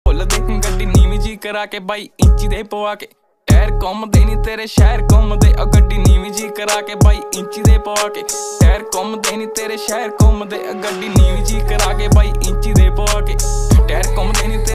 ਭੁੱਲ ਦੇ ਗੱਡੀ ਨੀਵੀਂ ਜੀ ਕਰਾ ਕੇ ਬਾਈ ਇੰਚੀ ਦੇ ਪਵਾ ਕੇ ਟਾਇਰ ਘੁੰਮਦੇ ਨੀ ਤੇਰੇ ਸ਼ਹਿਰ ਘੁੰਮਦੇ ਆ ਗੱਡੀ ਨੀਵੀਂ ਜੀ ਕਰਾ ਕੇ ਬਾਈ ਇੰਚੀ ਦੇ ਪਵਾ ਕੇ ਟਾਇਰ ਘੁੰਮਦੇ ਨੀ ਤੇਰੇ ਸ਼ਹਿਰ ਘੁੰਮਦੇ ਆ ਗੱਡੀ ਨੀਵੀਂ ਜੀ ਕਰਾ ਕੇ ਬਾਈ ਇੰਚੀ ਦੇ ਪਵਾ ਕੇ ਟਾਇਰ ਘੁੰਮਦੇ ਨੀ